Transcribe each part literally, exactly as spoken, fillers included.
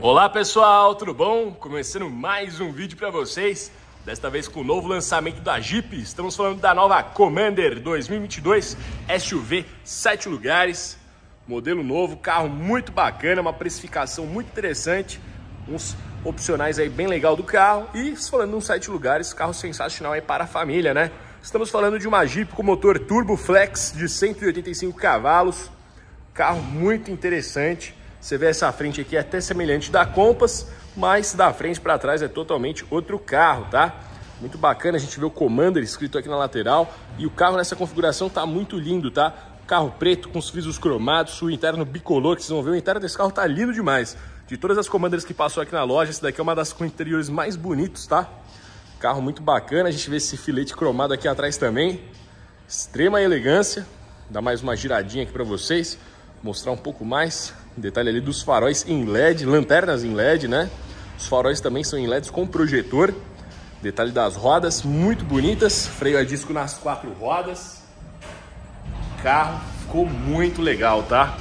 Olá pessoal, tudo bom? Começando mais um vídeo para vocês, desta vez com o novo lançamento da Jeep. Estamos falando da nova Commander dois mil e vinte e dois S U V sete lugares, modelo novo, carro muito bacana, uma precificação muito interessante, uns opcionais aí bem legal do carro. E falando de um sete lugares, carro sensacional aí para a família, né? Estamos falando de uma Jeep com motor Turbo Flex de cento e oitenta e cinco cavalos, carro muito interessante. Você vê essa frente aqui é até semelhante da Compass, mas da frente para trás é totalmente outro carro, tá? Muito bacana, a gente vê o Commander escrito aqui na lateral e o carro nessa configuração tá muito lindo, tá? Carro preto com os frisos cromados, o interno bicolor, que vocês vão ver, o interno desse carro tá lindo demais. De todas as Commanders que passou aqui na loja, esse daqui é uma das com interiores mais bonitos, tá? Carro muito bacana, a gente vê esse filete cromado aqui atrás também. Extrema elegância, dá mais uma giradinha aqui para vocês, mostrar um pouco mais. Detalhe ali dos faróis em L E D, lanternas em L E D, né? Os faróis também são em L E Ds com projetor. Detalhe das rodas, muito bonitas. Freio a disco nas quatro rodas. Carro ficou muito legal, tá?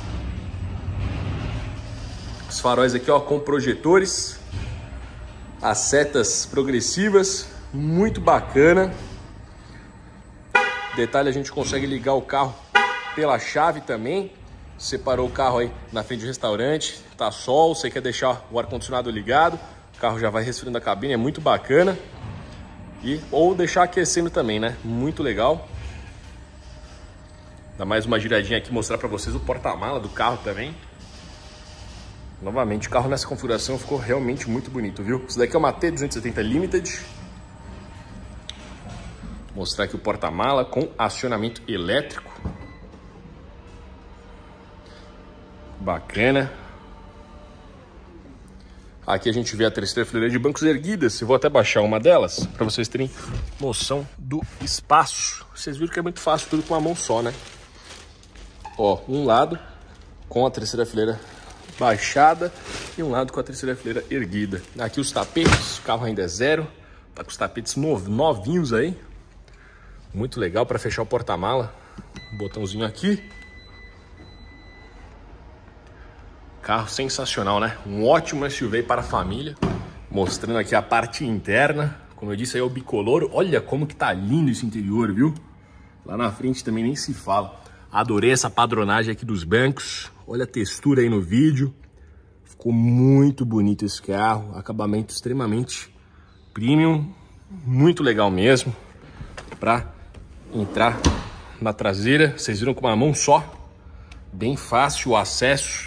Os faróis aqui, ó, com projetores. As setas progressivas, muito bacana. Detalhe, a gente consegue ligar o carro pela chave também. Separou o carro aí na frente do restaurante, tá sol, você quer deixar o ar-condicionado ligado, o carro já vai resfriando a cabine, é muito bacana. E, ou deixar aquecendo também, né? Muito legal. Dá mais uma giradinha aqui, mostrar pra vocês o porta-mala do carro também. Novamente, o carro nessa configuração ficou realmente muito bonito, viu? Isso daqui é uma T duzentos e setenta Limited. Mostrar aqui o porta-mala com acionamento elétrico. Bacana. Aqui a gente vê a terceira fileira de bancos erguidas. Eu vou até baixar uma delas para vocês terem noção do espaço. Vocês viram que é muito fácil, tudo com uma mão só, né? Ó, um lado com a terceira fileira baixada e um lado com a terceira fileira erguida. Aqui os tapetes, o carro ainda é zero, tá com os tapetes novinhos aí. Muito legal para fechar o porta-mala. Um botãozinho aqui. Carro sensacional, né? Um ótimo S U V para a família. Mostrando aqui a parte interna. Como eu disse, aí é o bicolor. Olha como que tá lindo esse interior, viu? Lá na frente também nem se fala. Adorei essa padronagem aqui dos bancos. Olha a textura aí no vídeo. Ficou muito bonito esse carro. Acabamento extremamente premium. Muito legal mesmo. Para entrar na traseira. Vocês viram com uma mão só. Bem fácil o acesso.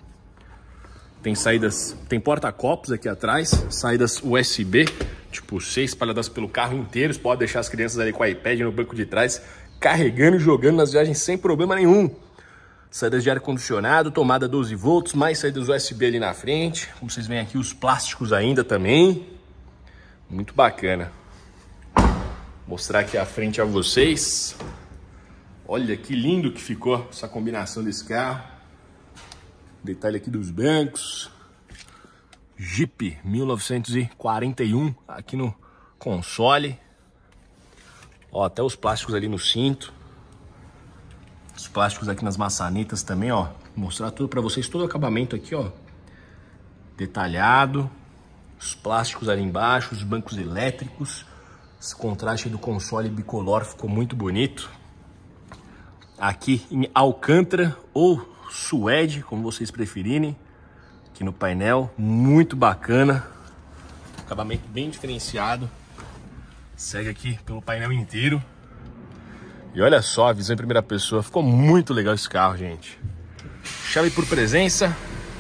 Tem saídas, tem porta-copos aqui atrás, saídas U S B, tipo C, espalhadas pelo carro inteiro. Você pode deixar as crianças ali com o iPad no banco de trás, carregando e jogando nas viagens sem problema nenhum. Saídas de ar-condicionado, tomada doze volts, mais saídas U S B ali na frente. Como vocês veem aqui, os plásticos ainda também. Muito bacana. Vou mostrar aqui a frente a vocês. Olha que lindo que ficou essa combinação desse carro. Detalhe aqui dos bancos. Jeep mil novecentos e quarenta e um aqui no console. Ó, até os plásticos ali no cinto. Os plásticos aqui nas maçanetas também, ó. Vou mostrar tudo pra vocês, todo o acabamento aqui, ó. Detalhado. Os plásticos ali embaixo, os bancos elétricos. Esse contraste do console bicolor ficou muito bonito. Aqui em Alcântara ou suede, como vocês preferirem, aqui no painel, muito bacana, acabamento bem diferenciado, segue aqui pelo painel inteiro, e olha só a visão em primeira pessoa, ficou muito legal esse carro, gente. Chave por presença,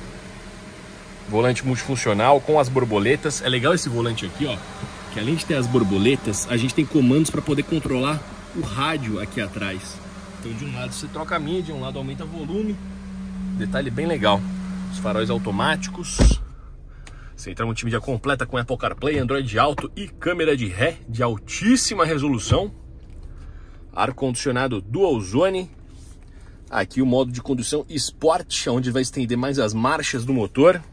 volante multifuncional com as borboletas. É legal esse volante aqui, ó, que além de ter as borboletas, a gente tem comandos para poder controlar o rádio aqui atrás. Então de um lado você troca a mídia, de um lado aumenta o volume. Detalhe bem legal. Os faróis automáticos. Central multimídia completa com Apple CarPlay, Android Auto e câmera de ré de altíssima resolução. Ar-condicionado Dual Zone. Aqui o modo de condução Sport, onde vai estender mais as marchas do motor.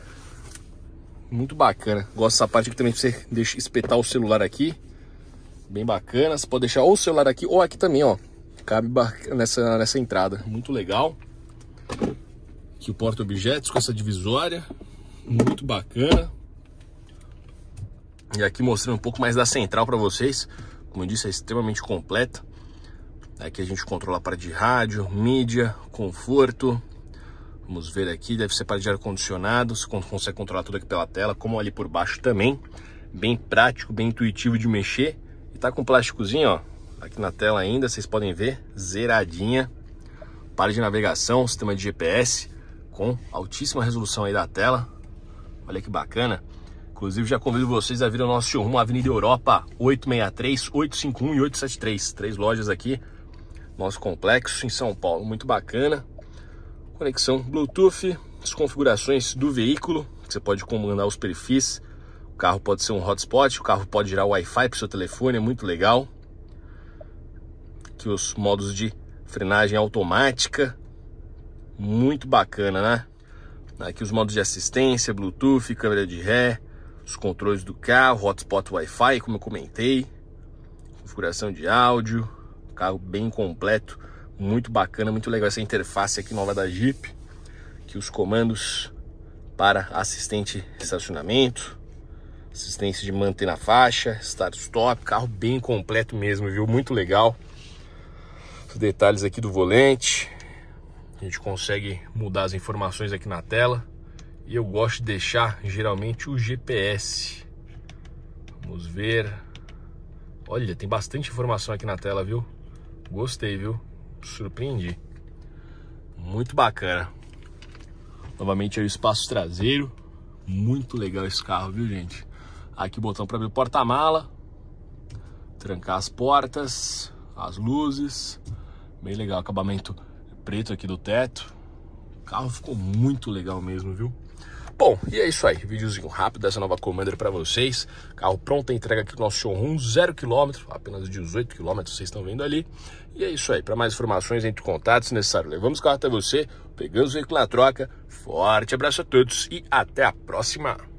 Muito bacana. Gosto dessa parte aqui também, você deixa espetar o celular aqui. Bem bacana. Você pode deixar ou o celular aqui ou aqui também, ó. Cabe nessa, nessa entrada. Muito legal. Aqui o porta-objetos com essa divisória. muito bacana. E aqui mostrando um pouco mais da central para vocês. Como eu disse, é extremamente completa. Aqui a gente controla a parte de rádio, mídia, conforto. Vamos ver aqui, deve ser parte de ar-condicionado. Você consegue controlar tudo aqui pela tela, como ali por baixo também. Bem prático, bem intuitivo de mexer. E tá com um plásticozinho, ó, aqui na tela ainda, vocês podem ver, zeradinha. Parte de navegação, sistema de G P S, com altíssima resolução aí da tela. Olha que bacana. Inclusive já convido vocês a vir ao nosso showroom, Avenida Europa, oito seis três, oito cinco um e oito sete três. Três lojas aqui, nosso complexo em São Paulo, muito bacana. Conexão Bluetooth, as configurações do veículo, você pode comandar os perfis. O carro pode ser um hotspot, o carro pode girar o Wi-Fi para o seu telefone, é muito legal. Aqui os modos de frenagem automática, muito bacana, né? Aqui os modos de assistência, Bluetooth, câmera de ré, os controles do carro, hotspot Wi-Fi, como eu comentei, configuração de áudio, carro bem completo, muito bacana, muito legal essa interface aqui nova da Jeep. Aqui os comandos para assistente de estacionamento, assistência de manter na faixa, start stop, carro bem completo mesmo, viu? Muito legal. Os detalhes aqui do volante, a gente consegue mudar as informações aqui na tela. E eu gosto de deixar geralmente o G P S. Vamos ver. Olha, tem bastante informação aqui na tela, viu? Gostei, viu? Surpreendi. Muito bacana. Novamente aí o espaço traseiro. Muito legal esse carro, viu, gente? Aqui o botão para abrir o porta-mala, trancar as portas, as luzes. Bem legal, acabamento preto aqui do teto. O carro ficou muito legal mesmo, viu? Bom, e é isso aí, videozinho rápido dessa nova Commander para vocês. Carro pronto a entrega aqui no nosso showroom, zero quilômetro, apenas dezoito quilômetros, vocês estão vendo ali. E é isso aí, para mais informações, entre em contato se necessário. Levamos o carro até você, pegamos o veículo na troca. Forte abraço a todos e até a próxima!